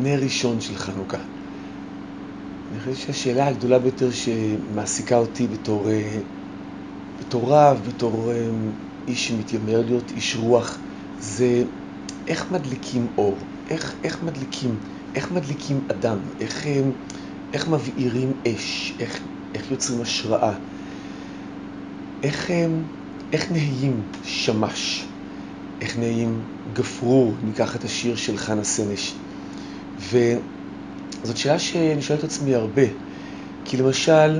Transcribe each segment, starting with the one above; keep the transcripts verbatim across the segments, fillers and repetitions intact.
נר ראשון של חנוכה. אני חושב שהשאלה הגדולה ביותר שמעסיקה אותי בתור, בתור רב, בתור איש שמתיימר להיות איש רוח, זה איך מדליקים אור, איך, איך מדליקים, איך מדליקים אדם, איך, איך מבעירים אש, איך, איך יוצרים השראה, איך, איך נהיים שמש, איך נהיים גפרור, ניקח את השיר של חנה סנש. וזאת שאלה שאני שואל את עצמי הרבה, כי למשל,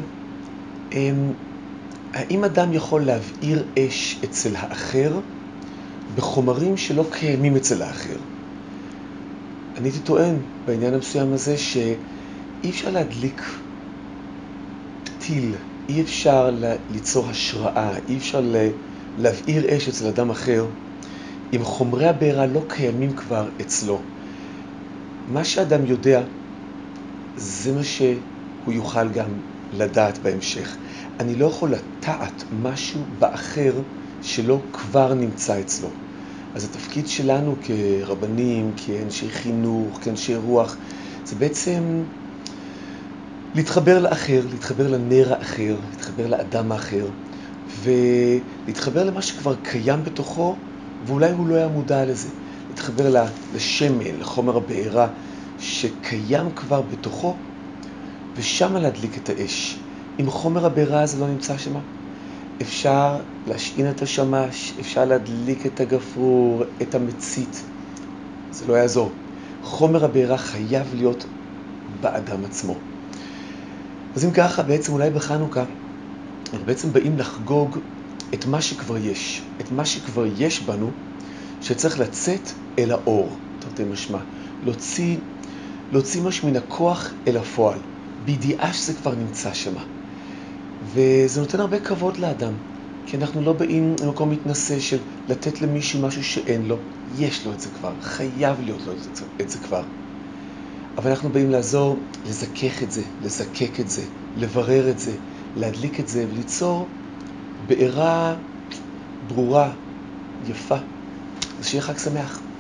האם אדם יכול להבעיר אש אצל האחר בחומרים שלא קיימים אצל האחר? אני הייתי טוען בעניין המסוים הזה שאי אפשר להדליק פתיל, אי אפשר ליצור השראה, אי אפשר להבעיר אש אצל אדם אחר אם חומרי הבעירה לא קיימים כבר אצלו. מה שאדם יודע זה מה שהוא יוכל גם לדעת בהמשך. אני לא יכול לטעת משהו באחר שלא כבר נמצא אצלו. אז התפקיד שלנו כרבנים, כאנשי חינוך, כאנשי רוח, זה בעצם להתחבר לאחר, להתחבר לנר האחר, להתחבר לאדם האחר, ולהתחבר למה שכבר קיים בתוכו, ואולי הוא לא היה מודע לזה. להתחבר לשמן, לחומר הבעירה שקיים כבר בתוכו, ושם להדליק את האש. אם חומר הבעירה הזה לא נמצא שמה, אפשר להשעין את השמש, אפשר להדליק את הגפרור, את המצית. זה לא יעזור. חומר הבעירה חייב להיות באדם עצמו. אז אם ככה, בעצם אולי בחנוכה, אנחנו בעצם באים לחגוג את מה שכבר יש. את מה שכבר יש בנו, שצריך לצאת אל האור. תרתי משמע. להוציא, להוציא משהו מן הכוח אל הפועל. בידיעה שזה כבר נמצא שמה. וזה נותן הרבה כבוד לאדם. כי אנחנו לא באים למקום מתנשא של לתת למישהו משהו שאין לו. יש לו את זה כבר. חייב להיות לו את זה כבר. אבל אנחנו באים לעזור, לזכך את זה, לזקק את זה, לברר את זה, להדליק את זה וליצור בעירה ברורה, יפה. אז שיהיה חג שמח.